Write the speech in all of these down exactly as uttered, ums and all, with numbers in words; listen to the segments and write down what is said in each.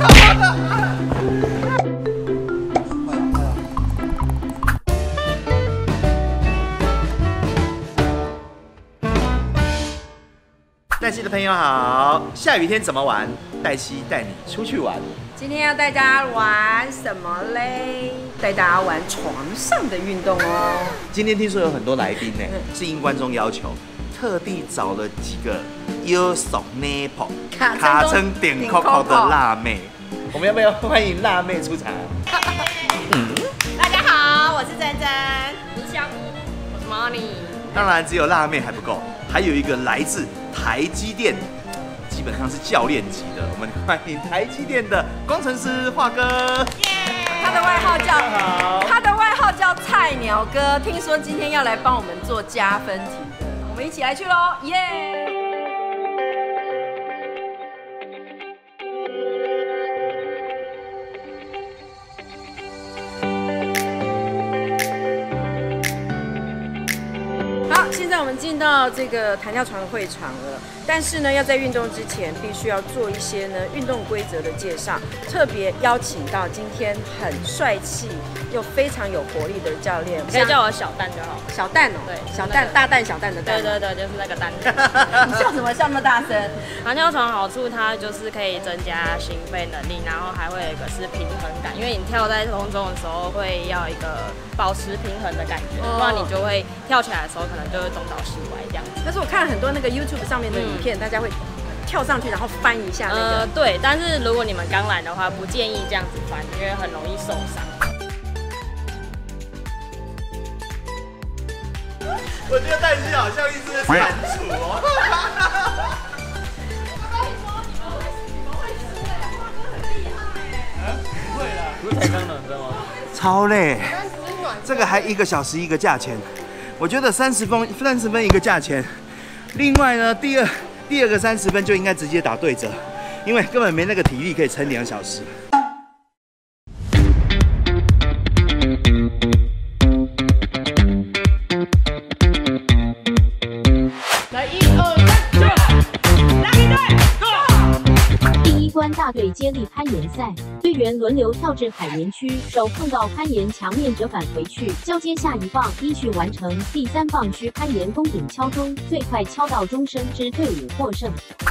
黛西的朋友好，下雨天怎么玩？黛西带你出去玩。 今天要带大家玩什么嘞？带大家玩床上的运动哦。 今天听说有很多来宾呢，是应观众要求，特地找了几个优手 nipple 卡称点 Coco 的辣妹。我们要不要欢迎辣妹出场？ 嗯，大家好，我是珍珍，我是香菇，我是 Money。 当然，只有辣妹还不够，还有一个来自台积电。基本上是教练级的，我们欢迎台积电的工程师华哥。 他的外号叫他的外号叫菜鸟哥，听说今天要来帮我们做加分题的，我们一起来去喽，耶、yeah!！好，现在我们进到这个弹跳床的会场了。但是呢，要在运动之前，必须要做一些呢运动规则的介绍。特别邀请到今天很帅气又非常有活力的教练， 可以叫我小蛋就好。 小蛋哦，对，小蛋，大蛋小蛋的蛋。 对对对，就是那个蛋。 你笑什么？笑那么大声？ 弹跳床好处，它就是可以增加心肺能力，然后还会有一个是平衡感，因为你跳在空中的时候会要一个保持平衡的感觉，不然你就会跳起来的时候可能就会东倒西歪这样子。但是我看了很多那个 YouTube 上面的影片，大家会跳上去然后翻一下那个。呃， 对，但是如果你们刚来的话，不建议这样子翻，因为很容易受伤。 我觉得黛西好像一只蟾蜍哦。我跟你说，你们会你们会输哎，花哥很厉害哎。不会啦，不是才刚暖身吗？超累，这个还一个小时一个价钱，我觉得三十分三十分一个价钱。另外呢，第二第二个三十分就应该直接打对折，因为根本没那个体力可以撑两小时。 来一二三，就拉一队 ，Go！ 第一关大队接力攀岩赛，队员轮流跳至海岩区，手碰到攀岩墙面折返回去，交接下一棒，依序完成。第三棒需攀岩攻顶敲钟，最快敲到钟声之队伍获胜。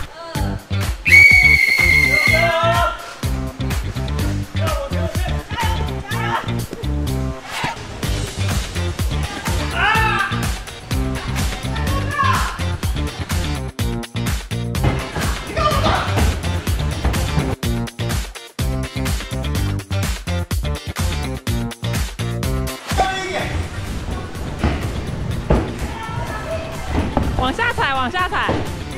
往下踩，往下踩。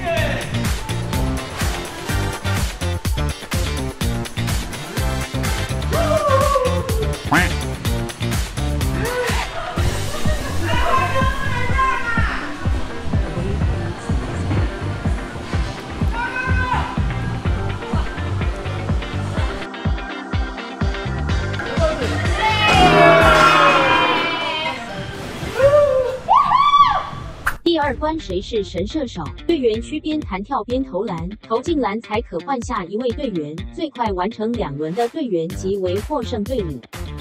第二关谁是神射手？队员需边弹跳边投篮，投进篮才可换下一位队员。最快完成两轮的队员即为获胜队伍。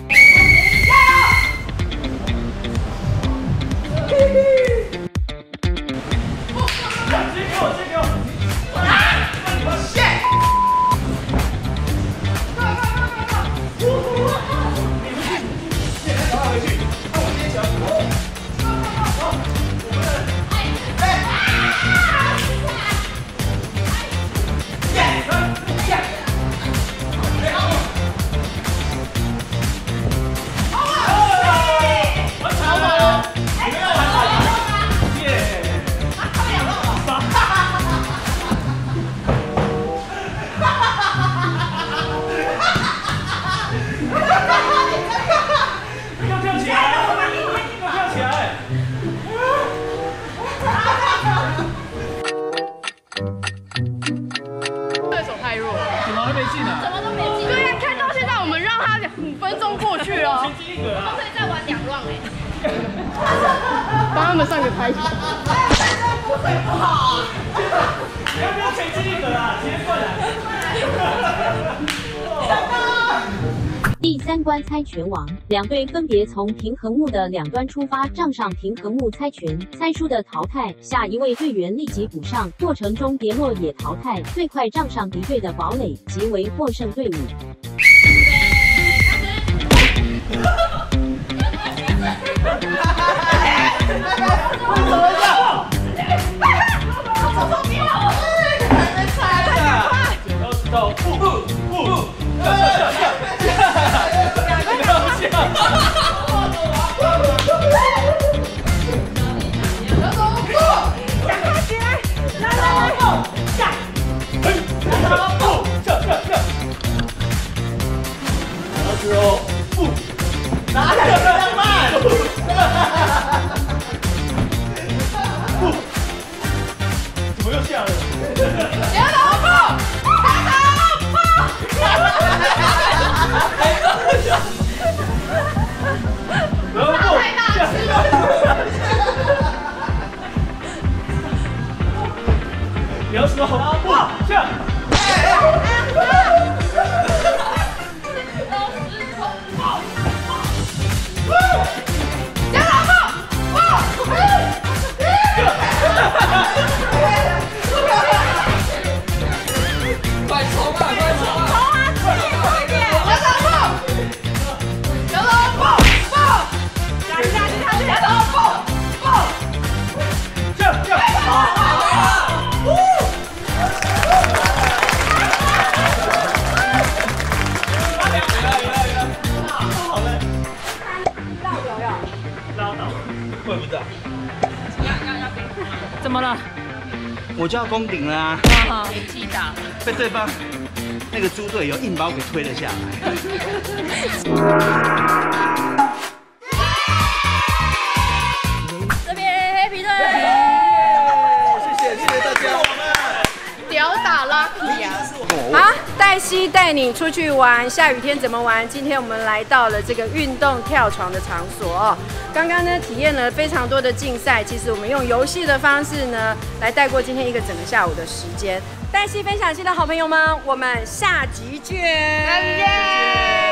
帮他们上个台球。 水不好啊！你要不要前进一格啊？直接过来。 三关猜拳王，两队分别从平衡木的两端出发，账上平衡木猜拳，猜输的淘汰，下一位队员立即补上，过程中跌落也淘汰，最快账上敌队的堡垒即为获胜队伍。 走，不不不，下下下下，不要下。 赶快起来，来来来，下， 嘿，不，下下下。老师哦，不，哪里这样慢？不，怎么又下了？别老婆。 太大声了！你要说好，哇，下！加老婆！哇！快冲啊！快冲啊！ 怎么了？ 我就要攻顶了啊！ 年纪大了， 被对方那个猪队友硬把我给推了下来。 这边 Happy 队， 谢谢谢谢大家，我们屌打 Lucky 啊！ 好，黛西带你出去玩，下雨天怎么玩？今天我们来到了这个运动跳床的场所哦。刚刚呢体验了非常多的竞赛，其实我们用游戏的方式呢来带过今天一个整个下午的时间。黛西分享系的好朋友们，我们下集见！